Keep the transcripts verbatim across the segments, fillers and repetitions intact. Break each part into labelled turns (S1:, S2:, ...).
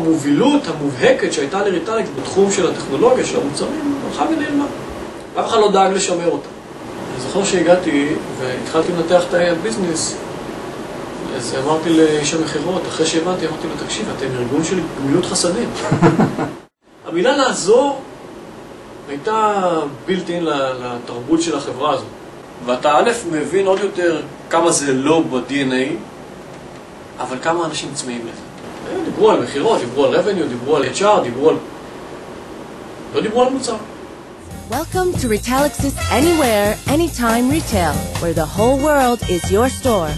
S1: המובילות המובהקת שהייתה לריטליקס בתחום של הטכנולוגיה, של המוצרים, הלכה ונעלמה. אף אחד לא דאג לשמר אותה. אני זוכר שהגעתי והתחלתי לנתח את הביזנס, אז אמרתי לאיש המחירות, אחרי שהבנתי, אמרתי לו, תקשיב, אתם ארגון של גמילות חסדים. המילה לעזור הייתה בילט-אין לתרבות של החברה הזו. ואתה א' מבין עוד יותר כמה זה לא ב-די אן איי, אבל כמה אנשים צמאים לזה. דיברו על מחירות, דיברו על revenue, דיברו על אייץ' אר, דיברו על... לא דיברו על מוצר.
S2: Welcome to Retalix's Anywhere, Anytime Retail, where the whole world is your store.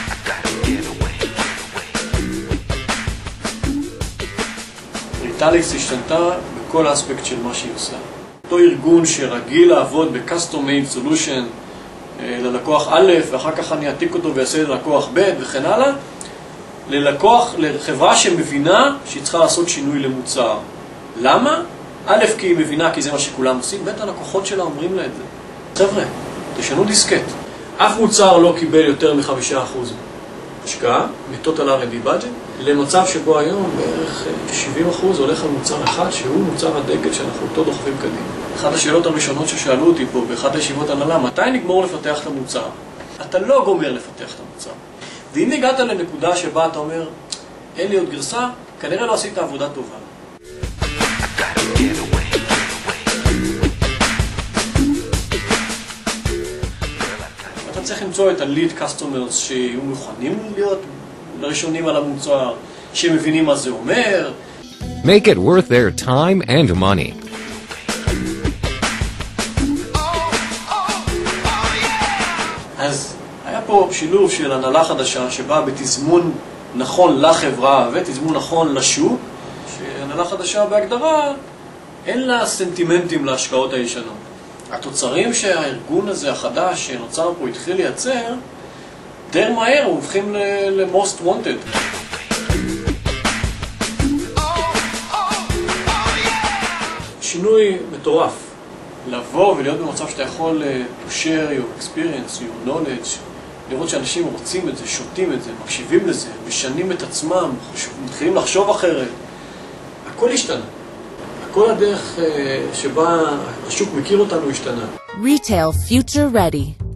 S1: Retalix השתנתה בכל האספקט של מה שהיא עושה. אותו ארגון שרגיל לעבוד ב-Custom Made Solution ללקוח א', ואחר כך אני אעתיק אותו ויעשה ללקוח ב' וכן הלאה, ללקוח, לחברה שמבינה שהיא צריכה לעשות שינוי למוצר. למה? א', כי היא מבינה כי זה מה שכולם עושים, ב', הלקוחות שלה אומרים לה את זה. חבר'ה, תשנו דיסקט. אף מוצר לא קיבל יותר מחמישה אחוז השקעה, מטוטל אר אנד די budget, למצב שבו היום בערך שבעים אחוז הולך על מוצר אחד, שהוא מוצר הדגל שאנחנו אותו דוחפים קדימה. אחת השאלות הראשונות ששאלו אותי פה, באחת הישיבות הנהלה, מתי נגמור לפתח את המוצר? אתה לא גומר לפתח את המוצר. ואם הגעת לנקודה שבה אתה אומר, אין לי עוד גרסה, כנראה לא עשית עבודה טובה. אתה צריך למצוא את ה-lead customers שיהיו מוכנים להיות לראשונים על המוצר, שמבינים מה זה אומר.
S3: Make it worth their time and money.
S1: אז היה פה שילוב של הנהלה חדשה שבאה בתזמון נכון לחברה ותזמון נכון לשוק, שהנהלה חדשה בהגדרה אין לה סנטימנטים להשקעות הישנות. התוצרים שהארגון הזה החדש שנוצר פה התחיל לייצר, די מהר הוא הופכים ל-most wanted. שינוי מטורף. לבוא ולהיות במצב שאתה יכול to share your experience, your knowledge, לראות שאנשים רוצים את זה, שותים את זה, מקשיבים לזה, משנים את עצמם, מתחילים לחשוב אחרת. הכל השתנה. כל הדרך שבה השוק מכיר אותנו השתנה.
S2: Retail Future Ready.